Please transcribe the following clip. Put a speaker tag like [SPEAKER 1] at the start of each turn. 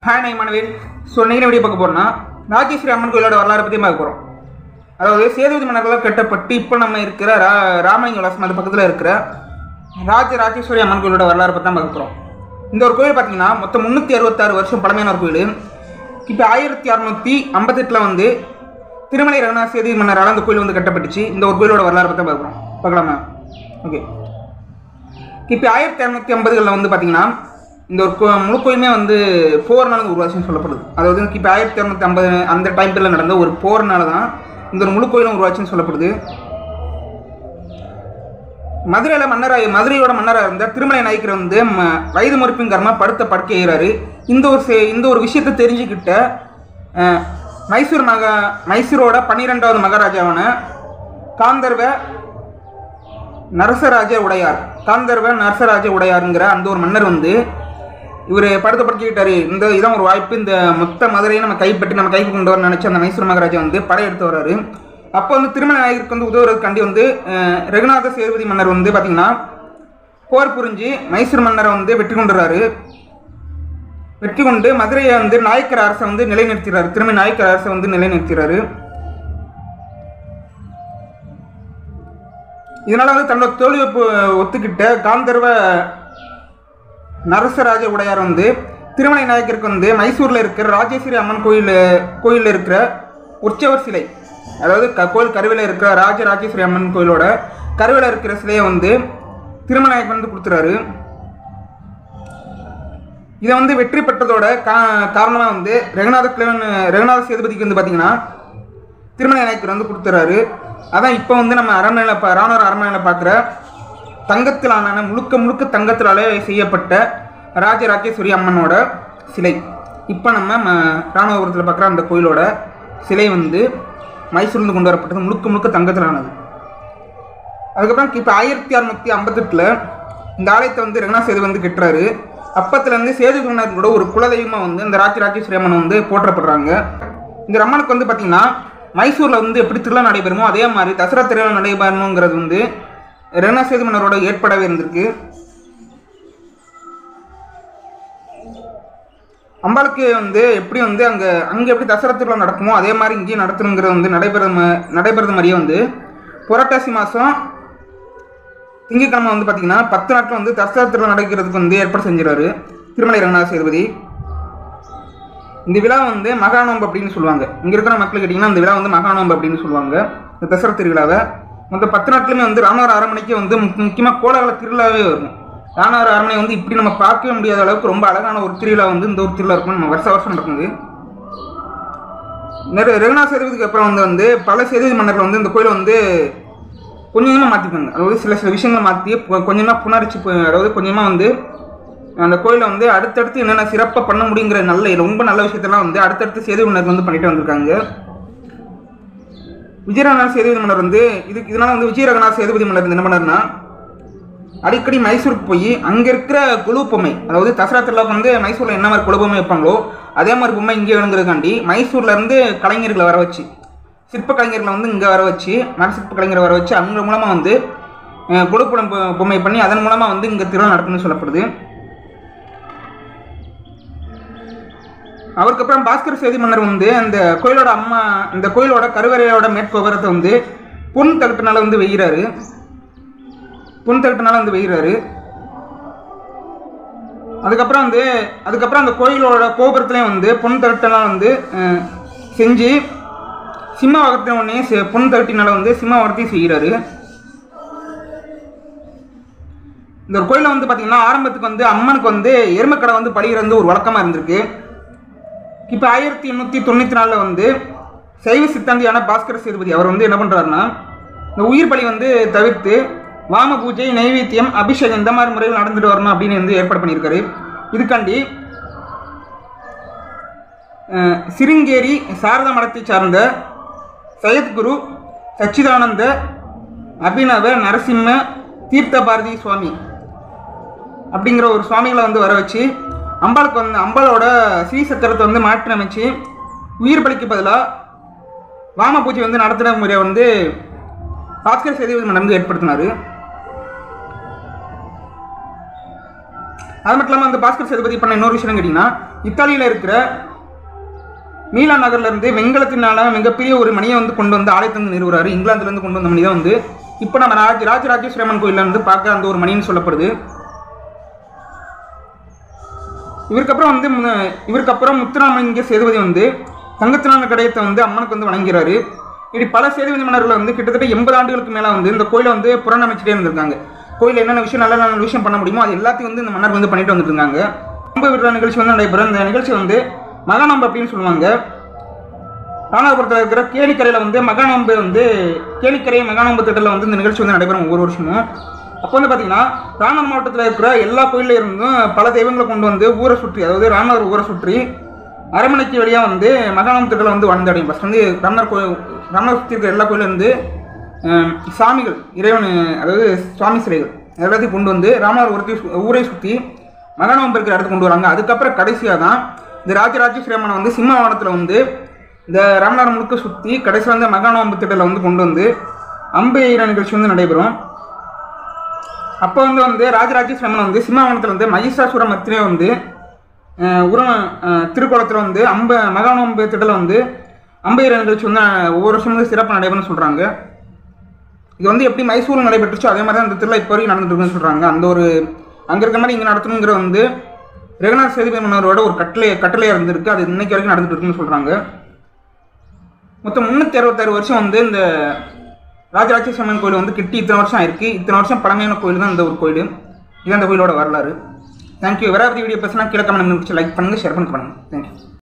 [SPEAKER 1] Hi நான் Emmanuel. So நீங்கள் எப்படி பார்க்க போகிறோம்னா ராஜேஸ்வரி அம்மன் கோயிலோட வரலாறு பற்றி பார்க்க போகிறோம். அதாவது சேதுபதி மன்னர்களால் கட்டப்பட்டு இப்போ நம்ம இருக்கிற ராமலிங்கவிலாசம் அது பக்கத்தில் இருக்கிற ராஜேஸ்வரி அம்மன் கோயிலோட வரலாறு பற்றி தான் பார்க்க போகிறோம். இந்த ஒரு கோயில் பார்த்தீங்கன்னா மொத்தம் 366 வருஷம் பழமையான ஒரு கோயில். இப்போ 1658 வந்து திருமலை ரகுநாத சேதுபதி மன்னரால் அந்த கோயில் வந்து கட்டப்பட்டுச்சு. இந்த ஒரு கோயிலோட வரலாறு பற்றி பார்க்குறோம். பார்க்கலாமா? ஓகே. இப்போ 1650 வந்து பார்த்தீங்கன்னா இந்த ஒரு முழு கோயிலுமே வந்து போர்னால உருவாச்சுன்னு சொல்லப்படுது. அதாவது இப்போ 1650 அந்த டைம் பீரியடில் நடந்த ஒரு போர்னால தான் இந்த ஒரு முழு கோயிலும் உருவாச்சுன்னு சொல்லப்படுது. மதுரையோட மன்னராக இருந்த திருமலை நாயக்கர் வந்து வயது முறிப்பின் காரணமாக படுத்த படுக்கை ஏறாரு. இந்த ஒரு விஷயத்தை தெரிஞ்சுக்கிட்ட மைசூரோட 12வது மகாராஜாவான காந்தர்வ நரசராஜ உடையாருங்கிற அந்த ஒரு மன்னர் வந்து இவர் படுத்த படுக்கிட்டாரு. இதான் ஒரு வாய்ப்பு, இந்த மொத்த மதுரையை நம்ம கைப்பற்றி நம்ம கைக்கு கொண்டு வர நினச்சி அந்த மைசூர் மகாராஜா வந்து படையெடுத்து வர்றாரு. அப்போ வந்து திருமலை நாயகருக்கு வந்து உதவுறதுக்காண்டி வந்து ரெகுநாத சேதுபதி மன்னர் வந்து பார்த்திங்கன்னா போர் புரிஞ்சு மைசூர் மன்னரை வந்து வெற்றி கொண்டு மதுரையை வந்து நாயக்கர் அரசை வந்து நிலைநிறுத்துகிறார். திருமலை நாயக்கர் அரசை வந்து நிலைநிறுத்துகிறாரு. இதனால் வந்து தன்னோட தோல்வியை ஒத்துக்கிட்ட காந்தர்வ நரசராஜ உடையார் வந்து திருமலை நாயக்கருக்கு வந்து மைசூரில் இருக்கிற ராஜேஸ்வரி அம்மன் கோயிலில் இருக்கிற உற்சவர் சிலை, அதாவது கோயில் கருவில இருக்கிற ராஜேஸ்வரி அம்மன் கோயிலோட கருவில இருக்கிற சிலையை வந்து திருமலை நாயக்கர் வந்து கொடுத்துறாரு. இதை வந்து வெற்றி பெற்றதோட காரணமாக வந்து ரெகுநாத சேதுபதிக்கு வந்து பார்த்தீங்கன்னா திருமலை நாயக்கர் வந்து கொடுத்துறாரு. அதான் இப்போ வந்து நம்ம ராணுவ அரண்மனையில் பார்க்குற தங்கத்திலான முழுக்க தங்கத்திலாலே செய்யப்பட்ட ராஜேஸ்வரி அம்மனோட சிலை. இப்போ நம்ம ராணுவபுரத்தில் பார்க்குற அந்த கோயிலோட சிலை வந்து மைசூர்லேருந்து கொண்டு வரப்பட்டது, முழுக்க தங்கத்திலானது. அதுக்கப்புறம் இப்போ 1658 இந்த ஆலயத்தை வந்து ரெகுநாத சேது வந்து கட்டுறாரு. அப்பத்துலேருந்து சேதுபதி மன்னர்களோட ஒரு குலதெய்வமாக வந்து இந்த ராஜேஸ்வரி அம்மன் வந்து போற்றப்படுறாங்க. இந்த அம்மனுக்கு வந்து பார்த்திங்கன்னா மைசூரில் வந்து எப்படி திருவிழா நடைபெறுமோ அதே மாதிரி தசரா திருவிழா நடைபெறணுங்கிறது வந்து ரெகுநாத சேது மன்னரோட ஏற்படவே இருந்திருக்கு. அம்பாளுக்கு வந்து எப்படி வந்து அங்கே எப்படி தசரா திருவிழா நடக்குமோ அதே மாதிரி இங்கேயும் நடத்தணுங்கிறது வந்து நடைபெறது மாதிரியே வந்து புரட்டாசி மாதம் திங்கட்கிழமை வந்து பார்த்திங்கன்னா 10 நாட்கள் வந்து தசரா திருவிழா நடக்கிறதுக்கு வந்து ஏற்பாடு செஞ்சிடறாரு திருமலை ரகுநாத சேதுபதி. இந்த விழா வந்து மகாநோம்பு அப்படின்னு சொல்லுவாங்க. இங்கே இருக்கிற மக்கள் கேட்டிங்கன்னா இந்த விழா வந்து மகாநோம்பு அப்படின்னு சொல்லுவாங்க. இந்த தசரா திருவிழாவை மொத்தம் 10 நாட்களுமே வந்து ராமநாத அரண்மனைக்கு வந்து முக்கியமாக கோலாகல திருவிழாவே வரும். ராமநாத அரண்மனை வந்து இப்படி நம்ம பார்க்கவே முடியாத அளவுக்கு ரொம்ப அழகான ஒரு திருவிழா வந்து இந்த ஒரு திருவிழா இருக்கும். நம்ம வருஷம் நடக்குது. ரெகுநாத சேதுபதிக்கு அப்புறம் வந்து பல சேதுபதி மன்னர்கள் வந்து இந்த கோயிலை வந்து கொஞ்சமாக மாற்றிப்பாங்க. அதாவது சில விஷயங்களை மாற்றி கொஞ்சமாக புனரிச்சு, அதாவது கொஞ்சமாக வந்து அந்த கோயிலை வந்து அடுத்தடுத்து என்னென்ன சிறப்பாக பண்ண முடியுங்கிற ரொம்ப நல்ல விஷயத்தெல்லாம் வந்து அடுத்தடுத்து சேதுபதி மன்னர் வந்து பண்ணிட்டு வந்திருக்காங்க. விஜயரகுநாத சேதுபதி மன்னர் வந்து இதனால் வந்து விஜயரகுநாத சேதுபதி மன்னர் என்ன பண்ணார்னா அடிக்கடி மைசூருக்கு போய் அங்கே இருக்கிற குழு பொம்மை, அதாவது தசரா திருவிழாவுக்கு வந்து மைசூரில் என்ன மாதிரி குழு பொம்மை வைப்பாங்களோ அதே மாதிரி பொம்மை இங்கே வேணுங்கிறதுக்காண்டி மைசூர்லேருந்து கலைஞர்களை வர வச்சு, சிற்ப கலைஞர்களை வந்து இங்கே வர வச்சு, மரசிற்ப கலைஞரை வர வச்சு அவங்க மூலமாக வந்து குழு பொம்மை பண்ணி அதன் மூலமாக வந்து இங்கே திருவிழா நடக்குன்னு சொல்லப்படுது. அவருக்கு அப்புறம் பாஸ்கர சேதி மன்னர் வந்து இந்த கோயிலோட கருவறையோட மேற்கோபுரத்தை வந்து பொன் தகட்டினால வந்து வெய்கிறாரு. அதுக்கப்புறம் அந்த கோயிலோட கோபுரத்துலேயும் வந்து பொன் தகட்டினால் வந்து செஞ்சு சிம்ம உடனே பொன் தகட்டினால வந்து சிம்ம வகத்தையும் செய்கிறாரு. இந்த ஒரு கோயிலில் வந்து பார்த்திங்கன்னா ஆரம்பத்துக்கு வந்து அம்மனுக்கு வந்து எருமக்கடை வந்து பலிகிறது ஒரு வழக்கமாக இருந்திருக்கு. இப்போ 1894 வந்து சைவ சித்தாந்தியான பாஸ்கர சேதுபதி அவர் வந்து என்ன பண்ணுறாருன்னா இந்த உயிர் பலி வந்து தவிர்த்து வாம பூஜை, நைவேத்தியம், அபிஷேகம் இந்த மாதிரி முறையில் நடந்துட்டு வரணும் அப்படின்னு வந்து ஏற்பாடு பண்ணியிருக்காரு. இதுக்காண்டி சிருங்கேரி சாரதா மடத்தை சார்ந்த சையத்குரு சச்சிதானந்த அபிநவ நரசிம்ம தீர்த்த பாரதி சுவாமி அப்படிங்கிற ஒரு சுவாமிகளை வந்து வர வச்சு அம்பாளுக்கு வந்து அம்பாளோட ஸ்ரீசக்கரத்தை வந்து மாற்றி அமைச்சு உயிர் பலிக்கு பதிலாக வாம பூஜை வந்து நடத்துகிற முறையை வந்து பாஸ்கர சேதுபதி மன்னர் வந்து ஏற்படுத்தினார். அது மட்டும் இல்லாமல் அந்த பாஸ்கர் சேதுபதி பண்ண இன்னொரு விஷயம் கேட்டிங்கன்னா, இத்தாலியில் இருக்கிற மீலான் நகர்லேருந்து வெங்கலத்தினால மிகப்பெரிய ஒரு மணியை வந்து கொண்டு வந்து ஆலயத்தை வந்து நிறுவுறாரு. இங்கிலாந்துலேருந்து கொண்டு வந்த மணி தான் வந்து இப்போ நம்ம ராஜராஜேஸ்வரி அம்மன் கோயிலில் வந்து பார்க்க அந்த ஒரு மணின்னு சொல்லப்படுது. இவருக்கப்புறம் முத்துராமலிங்க சேதுபதி வந்து தங்கத்தினால கடையத்தை வந்து அம்மனுக்கு வந்து வணங்கிறாரு. இப்படி பல சேதுபதி மன்னர்கள் வந்து கிட்டத்தட்ட 80 ஆண்டுகளுக்கு மேலே வந்து இந்த கோயிலை வந்து புறநமைச்சிட்டே இருந்திருக்காங்க. கோயிலில் என்னென்ன விஷயம் நல்ல நல்ல விஷயம் பண்ண முடியுமோ அது எல்லாத்தையும் வந்து இந்த மன்னர் வந்து பண்ணிட்டு வந்துட்டு இருக்காங்க. நோன்பு விடுற நிகழ்ச்சி வந்து நடைபெறும். இந்த நிகழ்ச்சி வந்து மகாநோம்பு அப்படின்னு சொல்லுவாங்க. ராமநாதபுரத்தில் இருக்கிற கேணிக்கரையில் வந்து மகாநோம்பு வந்து கேணிக்கரை மகாநோம்பு திட்டத்தில் வந்து இந்த நிகழ்ச்சி வந்து நடைபெறும் ஒவ்வொரு வருஷமும். அப்போ வந்து பார்த்தீங்கன்னா ராமநாதபுரம் மாவட்டத்தில் இருக்கிற எல்லா கோயிலில் இருந்தும் பல தெய்வங்களை கொண்டு வந்து ஊரை சுற்றி, அதாவது ராமநாதர் ஊரை சுற்றி அரண்மனைக்கு வழியாக வந்து மகாநோம்பு திட்டத்தில் வந்து வந்தடையும். ஃபஸ்ட் வந்து ராமநாதர் சுற்றி இருக்கிற எல்லா கோயிலும் வந்து சாமிகள், இறைவன், அதாவது சுவாமி சிலைகள் எல்லாத்தையும் கொண்டு வந்து ராமநாதர் ஊரை சுற்றி மகாநோம்பு இருக்கிற இடத்துக்கு கொண்டு வராங்க. அதுக்கப்புறம் கடைசியாக தான் இந்த ராஜராஜேஸ்வரி அம்மனை வந்து சிம்மவானத்தில் வந்து இந்த ராமநாதர் முழுக்க சுற்றி கடைசியில் வந்து மகாநோம்பு திட்டத்தில் வந்து கொண்டு வந்து அம்பு எய்கிற நிகழ்ச்சி வந்து நடைபெறும். அப்போ வந்து ராஜராஜேஸ்வரி அம்மன் வந்து சிம்மவானத்தில் வந்து மகிஷாசுர மர்த்தினியை வந்து திருக்கோலத்தில் வந்து மகாநோம்பு திட்டத்தில் வந்து அம்பு எய்கிற நிகழ்ச்சி வந்து ஒவ்வொரு வருஷம் வந்து சிறப்பாக நடைபெறும்னு சொல்கிறாங்க. இது வந்து எப்படி மைசூரில் நடைபெற்றுச்சோ அதே மாதிரி தான் இந்த திருவிழா இப்போ வரைக்கும் நடந்துட்டு இருக்குன்னு சொல்கிறாங்க. அந்த ஒரு அங்கே இருக்கிற மாதிரி இங்கே நடத்தணுங்கிற வந்து ரெகுநாத சேதுபதி மன்னரோட ஒரு கட்டளையாக இருந்திருக்கு. அது இன்னைக்கு வரைக்கும் நடந்துட்டு இருக்குன்னு சொல்கிறாங்க. மொத்தம் 366 வருஷம் வந்து இந்த ராஜராஜேஸ்வரி அம்மன் கோயில் வந்து கிட்டி இத்தனை வருஷம் ஆயிருக்கு. இத்தனை வருஷம் பழமையான கோயில் தான் இந்த ஒரு கோயில். இது அந்த கோயிலோட வரலாறு. தேங்க்யூ. வேற வீடியோ பேசினா கீழே கமெண்ட் லைக் பண்ணுங்கள், ஷேர் பண்ணுங்கள். தேங்க்யூ.